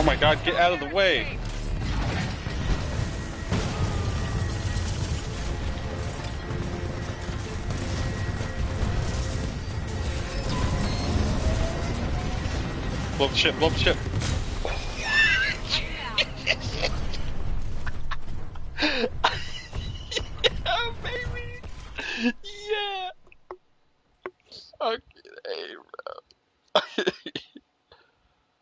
my god, get out of the way! Blow up the ship, blow up the ship! Yeah, baby!